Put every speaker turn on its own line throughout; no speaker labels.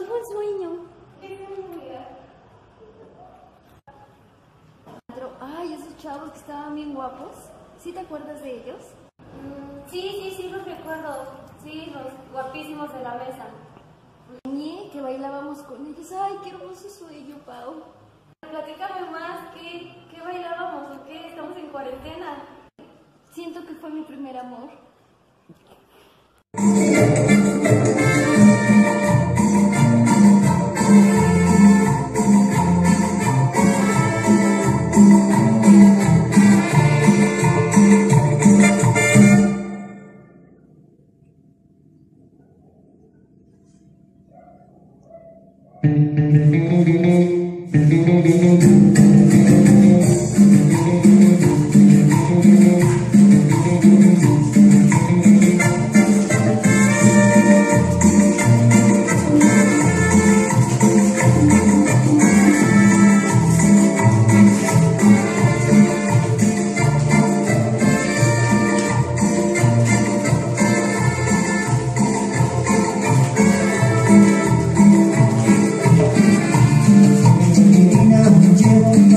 tuvo el sueño. Ay, esos chavos que estaban bien guapos. ¿Sí te acuerdas de ellos?
Sí, los recuerdo. Sí, los guapísimos de la mesa.
Soñé que bailábamos con ellos. Ay, qué hermoso sueño, Pau.
Platícame más, ¿qué bailábamos o qué? Estamos en cuarentena.
Siento que fue mi primer amor.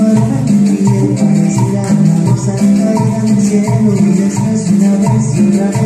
Cielo, y después una vez y otra